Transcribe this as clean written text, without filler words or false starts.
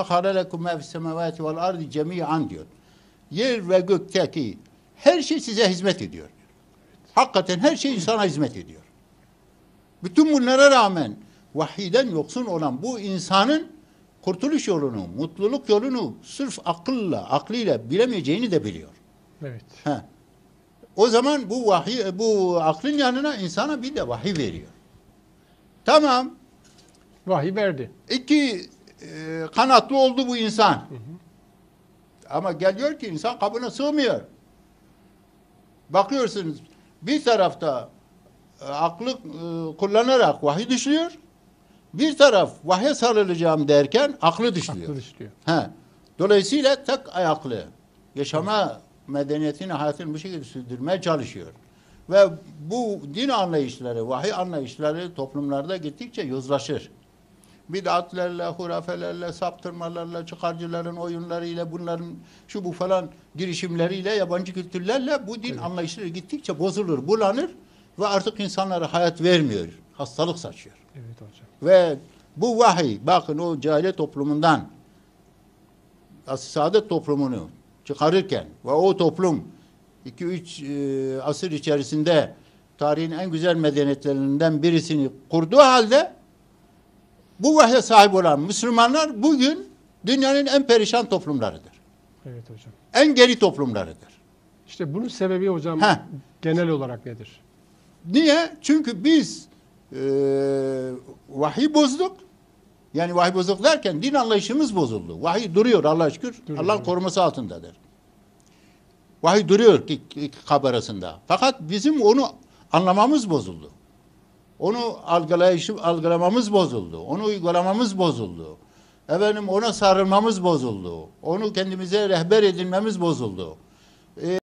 فَخَرَ لَكُمْ مَا فِي السَّمَوَاتِ وَالْاَرْضِ جَمِيعًا diyor. Yer ve gökteki her şey size hizmet ediyor. Hakikaten her şey insana hizmet ediyor. Bütün bunlara rağmen vahiyden yoksun olan bu insanın kurtuluş yolunu, mutluluk yolunu sırf aklıyla bilemeyeceğini de biliyor. Evet. He. O zaman bu vahiy, bu aklın yanına insana bir de vahiy veriyor. Tamam. Vahiy verdi. İki kanatlı oldu bu insan. Ama geliyor ki insan kabına sığmıyor. Bakıyorsunuz bir tarafta aklı kullanarak vahiy düşüyor. Bir taraf vahye sarılacağım derken aklı düşüyor. Aklı dışlıyor. He. Dolayısıyla tek ayaklı yaşama medeniyetini, hayatını bu şekilde sürdürmeye çalışıyor. Ve bu din anlayışları, vahiy anlayışları toplumlarda gittikçe yozlaşır. Bid'atlerle, hurafelerle, saptırmalarla, çıkarcıların oyunlarıyla, bunların şu bu falan girişimleriyle, yabancı kültürlerle bu din anlayışları gittikçe bozulur, bulanır ve artık insanlara hayat vermiyor. Hastalık saçıyor. Evet hocam. Ve bu vahiy, bakın o cahiliye toplumundan saadet toplumunu çıkarırken ve o toplum 2-3 asır içerisinde tarihin en güzel medeniyetlerinden birisini kurduğu halde bu vahye sahip olan Müslümanlar bugün dünyanın en perişan toplumlarıdır. Evet hocam. En geri toplumlarıdır. İşte bunun sebebi hocam genel olarak nedir? Niye? Çünkü biz vahiy bozduk. Yani vahiy bozduk derken din anlayışımız bozuldu. Vahiy duruyor Allah'a şükür. Allah'ın koruması altındadır. Vahiy duruyor iki kab arasında. Fakat bizim onu anlamamız bozuldu. Onu algılamamız bozuldu. Onu uygulamamız bozuldu. Efendim ona sarılmamız bozuldu. Onu kendimize rehber edinmemiz bozuldu.